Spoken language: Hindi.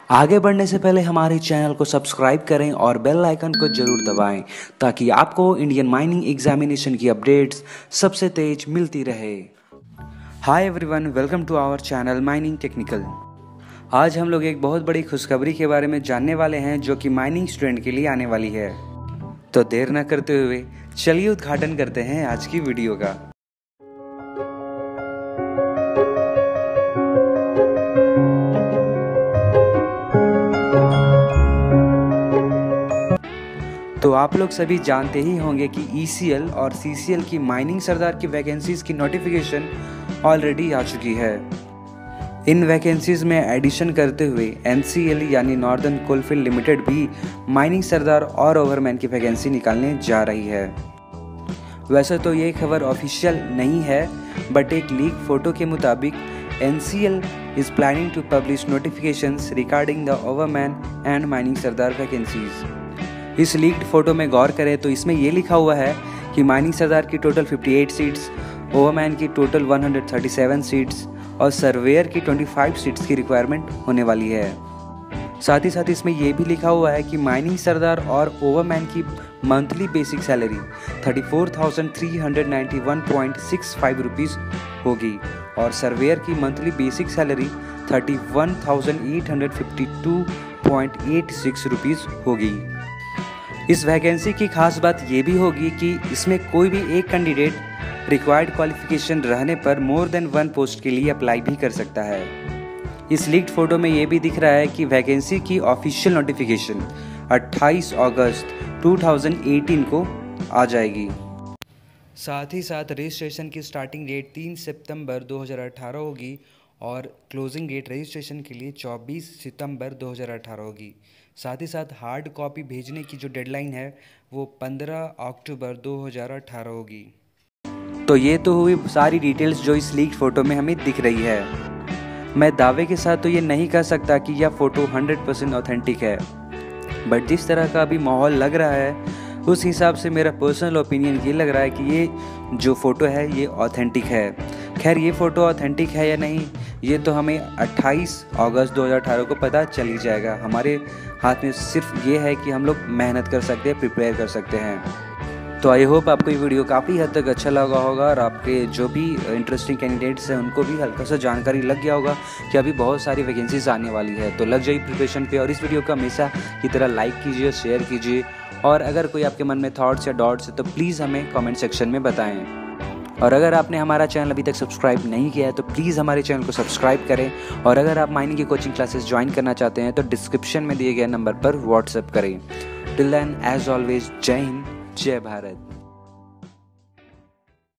आगे बढ़ने से पहले हमारे चैनल को सब्सक्राइब करें और बेल आइकन को जरूर दबाएं ताकि आपको इंडियन माइनिंग एग्जामिनेशन की अपडेट्स सबसे तेज मिलती रहे। Hi everyone, welcome to our channel mining technical. आज हम लोग एक बहुत बड़ी खुशखबरी के बारे में जानने वाले हैं जो कि माइनिंग स्टूडेंट के लिए आने वाली है। तो देर न करते हुए चलिए उद्घाटन करते हैं आज की वीडियो का। तो आप लोग सभी जानते ही होंगे कि ECL और CCL की माइनिंग सरदार की वैकेंसीज की नोटिफिकेशन ऑलरेडी आ चुकी है। इन वैकेंसीज में एडिशन करते हुए NCL यानी नॉर्दर्न कोलफील्ड लिमिटेड भी माइनिंग सरदार और ओवरमैन की वैकेंसी निकालने जा रही है। वैसे तो ये खबर ऑफिशियल नहीं है, बट एक लीक फोटो के मुताबिक NCL is planning to publish notifications regarding the Overman and mining sardar vacancies. इस लीक्ड फोटो में गौर करें तो इसमें ये लिखा हुआ है कि माइनिंग सरदार की टोटल 58 सीट्स, ओवरमैन की टोटल 137 सीट्स और सर्वेयर की 25 सीट्स की रिक्वायरमेंट होने वाली है। साथ ही साथ इसमें यह भी लिखा हुआ है कि माइनिंग सरदार और ओवरमैन की मंथली बेसिक सैलरी 34,391.65 रुपीज़ होगी और सर्वेयर की मंथली बेसिक सैलरी 31,852.86 रुपीज़ होगी। इस वैकेंसी की खास बात ये भी होगी कि इसमें कोई भी एक कैंडिडेट रिक्वायर्ड क्वालिफिकेशन रहने पर मोर देन वन पोस्ट के लिए अप्लाई भी कर सकता है। इस लीक्ड फोटो में ये भी दिख रहा है कि वैकेंसी की ऑफिशियल नोटिफिकेशन 28 अगस्त 2018 को आ जाएगी। साथ ही साथ रजिस्ट्रेशन की स्टार्टिंग डेट 3 सितंबर 2018 होगी और क्लोजिंग डेट रजिस्ट्रेशन के लिए 24 सितंबर 2018 होगी। साथ ही साथ हार्ड कॉपी भेजने की जो डेडलाइन है वो 15 अक्टूबर 2018 होगी। तो ये तो हुई सारी डिटेल्स जो इस लीक्ड फोटो में हमें दिख रही है। मैं दावे के साथ तो ये नहीं कह सकता कि यह फ़ोटो 100% ऑथेंटिक है, बट जिस तरह का अभी माहौल लग रहा है उस हिसाब से मेरा पर्सनल ओपिनियन ये लग रहा है कि ये जो फ़ोटो है ये ऑथेंटिक है। खैर, ये फ़ोटो ऑथेंटिक है या नहीं ये तो हमें 28 अगस्त 2018 को पता चल ही जाएगा। हमारे हाथ में सिर्फ ये है कि हम लोग मेहनत कर सकते हैं, प्रिपेयर कर सकते हैं। तो आई होप आपको ये वीडियो काफ़ी हद तक अच्छा लगा होगा और आपके जो भी इंटरेस्टिंग कैंडिडेट्स हैं उनको भी हल्का सा जानकारी लग गया होगा कि अभी बहुत सारी वैकेंसीज आने वाली है। तो लग जाइए प्रिपरेशन पे और इस वीडियो को हमेशा की तरह लाइक कीजिए, शेयर कीजिए और अगर कोई आपके मन में थॉट्स या डॉट्स है तो प्लीज़ हमें कमेंट सेक्शन में बताएं। और अगर आपने हमारा चैनल अभी तक सब्सक्राइब नहीं किया है तो प्लीज़ हमारे चैनल को सब्सक्राइब करें और अगर आप माइनिंग की कोचिंग क्लासेस ज्वाइन करना चाहते हैं तो डिस्क्रिप्शन में दिए गए नंबर पर व्हाट्सएप करें। टिल देन, एज ऑलवेज, जय हिंद, जय भारत।